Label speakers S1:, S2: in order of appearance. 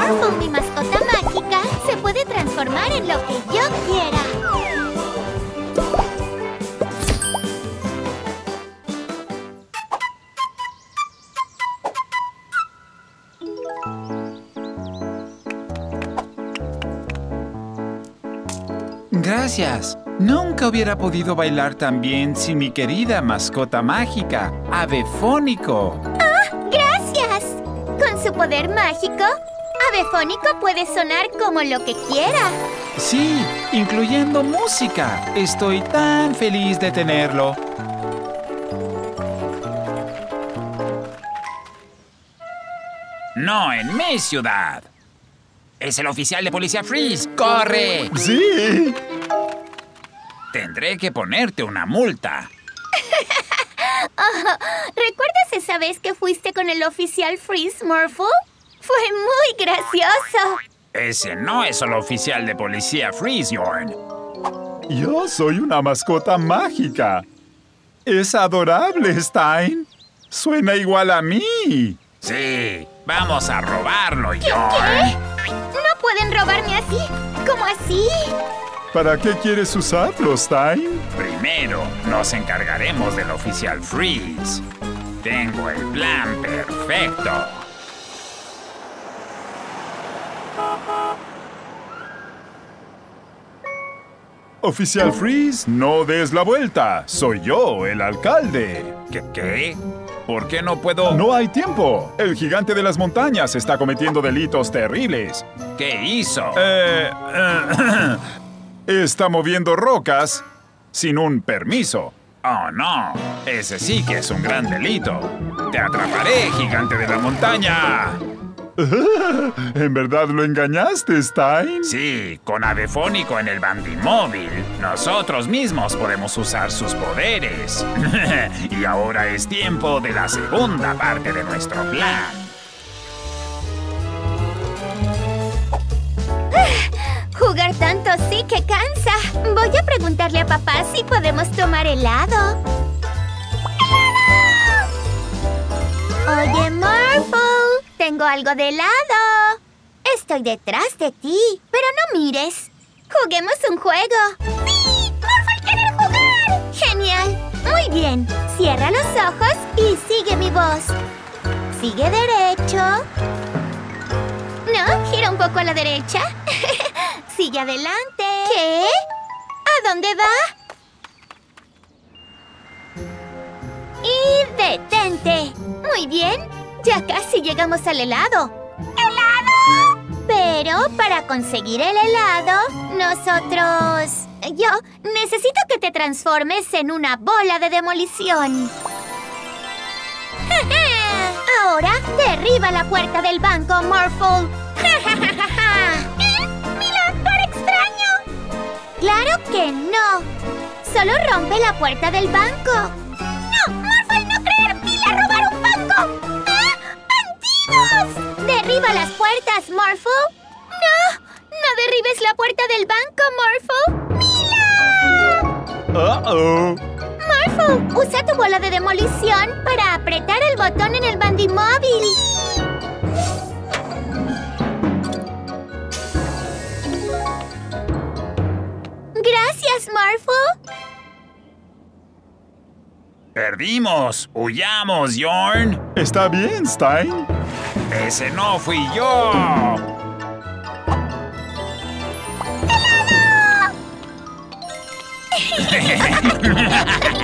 S1: Morphle, mi mascota mágica, se puede transformar en lo que yo quiera.
S2: Gracias. Nunca hubiera podido bailar tan bien sin mi querida mascota mágica, Avefónico.
S1: ¡Ah, gracias! Con su poder mágico, Avefónico puede sonar como lo que quiera.
S2: Sí, incluyendo música. Estoy tan feliz de tenerlo.
S3: No en mi ciudad. Es el oficial de policía Freeze. ¡Corre!
S2: ¡Sí!
S3: Tendré que ponerte una multa.
S1: ¿Recuerdas esa vez que fuiste con el oficial Freeze, Morphle? Fue muy gracioso.
S3: Ese no es el oficial de policía Freeze, Yorn.
S2: Yo soy una mascota mágica. Es adorable, Stein. Suena igual a mí.
S3: Sí, vamos a robarlo, Yorn.
S1: ¿Qué? No pueden robarme así. ¿Cómo así?
S2: ¿Para qué quieres usarlo, Stein?
S3: Primero, nos encargaremos del oficial Freeze. Tengo el plan perfecto.
S2: Oficial Freeze, no des la vuelta. Soy yo, el alcalde.
S3: ¿Qué? ¿Por qué no puedo...?
S2: No hay tiempo. El gigante de las montañas está cometiendo delitos terribles.
S3: ¿Qué hizo?
S2: Está moviendo rocas sin un permiso.
S3: Oh, no. Ese sí que es un gran delito. ¡Te atraparé, gigante de la montaña!
S2: ¿En verdad lo engañaste, Stein?
S3: Sí, con Avefónico en el bandimóvil, nosotros mismos podemos usar sus poderes. Y ahora es tiempo de la segunda parte de nuestro plan.
S1: Jugar tanto sí que cansa. Voy a preguntarle a papá si podemos tomar helado. Oye, Morphle, tengo algo de helado. Estoy detrás de ti, pero no mires. Juguemos un juego. ¡Sí! ¡Morphle quiere jugar! ¡Genial! Muy bien. Cierra los ojos y sigue mi voz. Sigue derecho. No, gira un poco a la derecha. Sigue adelante. ¿Qué? ¿A dónde va? Y detente. Muy bien. Ya casi llegamos al helado. ¡Helado! Pero para conseguir el helado, nosotros... Yo necesito que te transformes en una bola de demolición. Ahora, derriba la puerta del banco, Morphle. ¡Mira, cara extraño! ¡Claro que no! Solo rompe la puerta del banco. ¡No! ¡Morphle no creer Mila robar un banco! ¡Ah! ¡Bandidos! ¡Derriba las puertas, Morphle! ¡No! ¡No derribes la puerta del banco, Morphle! ¡Mila!
S2: Uh-oh.
S1: Morphle, usa tu bola de demolición para apretar el botón en el bandimóvil. Gracias, Morphle.
S3: ¡Perdimos! ¡Huyamos, Yorn!
S2: Está bien, Stein.
S3: ¡Ese no fui yo!
S1: ¡Helado!